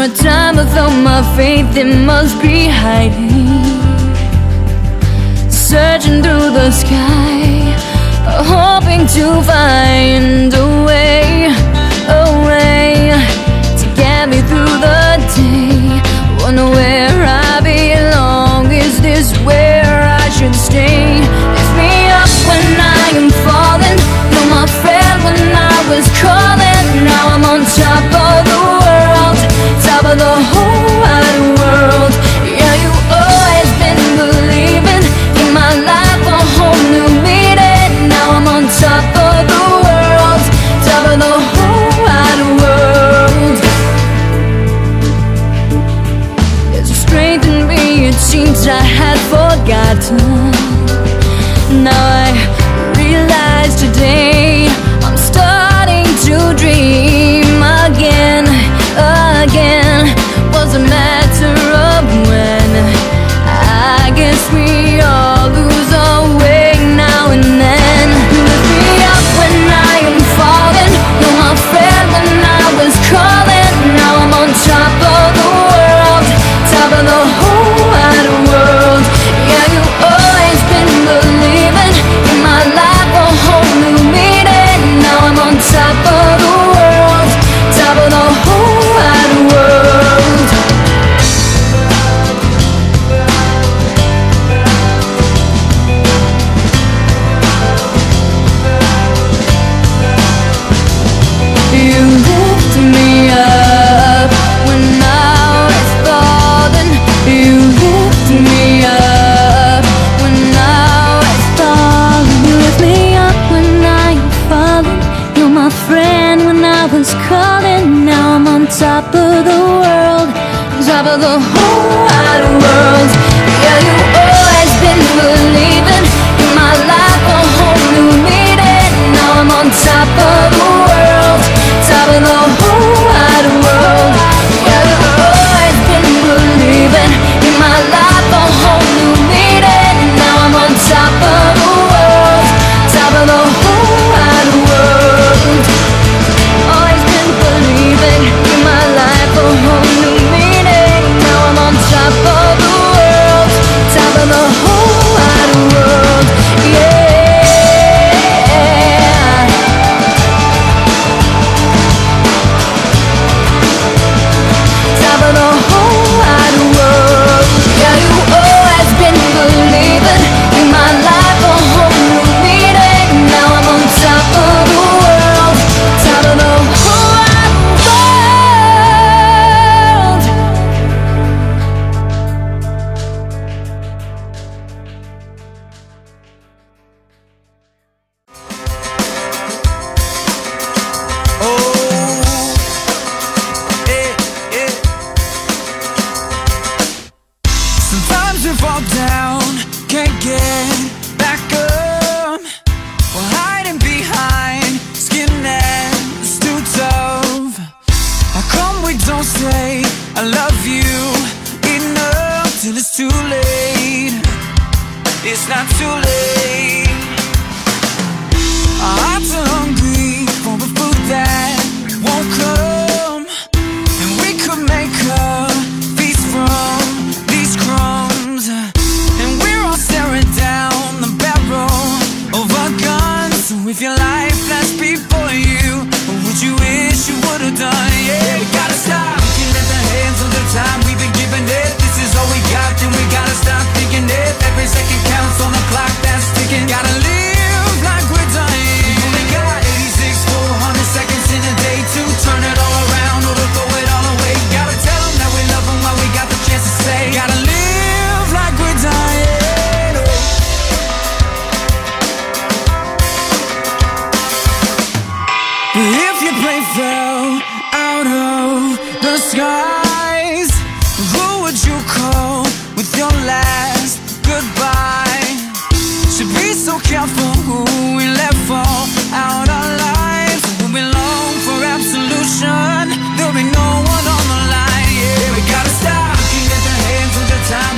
a time without my faith, it must be hiding. Searching through the sky, hoping to find a way to get me through the day. Wonder where I belong, is this where I should stay? Lift me up when I am falling, you're my friend when I was calling. Now I'm on top of the world, top of the whole wide world. Yeah, you've always been believing in my life, a whole new meaning. Now I'm on top of the world, top of the whole wide world. There's a strength in me, it seems I had forgotten. Now I realize today I'm starting to dream again. Was a matter of when. I guess we all lose our way now and then. Lift me up when I am falling, you're my friend when I was calling. Now I'm on top of the world, top of the whole wide world. Yeah, you've always been believing in my life, a whole new meaning. Now I'm on top of the world, top of the whole wide world. You lift me up when I was falling. You lift me up when I was falling. You lift me up when I'm falling. You're my friend when I was calling. Now I'm on top of the world, top of the whole wide world. Yeah, you've always been believing in my life, a whole new meaning. Now I'm on top of the world, top of the whole wide world. Yeah, you've always been believing in my life, a whole new meaning. Now I'm on top of the world, top of the whole wide world. Always been believing in my life, a whole new meaning. Now I'm on top of the world, top of the whole wide world. Yeah. Top of the whole wide world. Yeah, you've always been believing in my life, a whole new meaning. Now I'm on top of the world, top of the whole wide world. Sometimes we fall down, can't get back up. We're hiding behind skin that's too tough. How come we don't say I love you enough till it's too late? It's not too late. Our hearts are hungry for the food that won't come, and we could make a feast from these crumbs. And we're all staring down the barrel of our guns. So if your life flashed before you, what would you wish you would have done? Yeah, we gotta stop looking at the hands of the time we've been giving it. This is all we got, then we gotta stop thinking it. Every second counts on the clock that's ticking. Gotta live like we're dying. We only got 86 full 100 seconds in a day to turn it all around or to throw it all away. Gotta tell them that we love them while we got the chance to say. Gotta live like we're dying. But if your plane fell out of the skies, who would you call with your last goodbye? Should be so careful who we let fall out our lives. Who belong for absolution, there'll be no one on the line. Yeah, we gotta stop looking at the hands of the time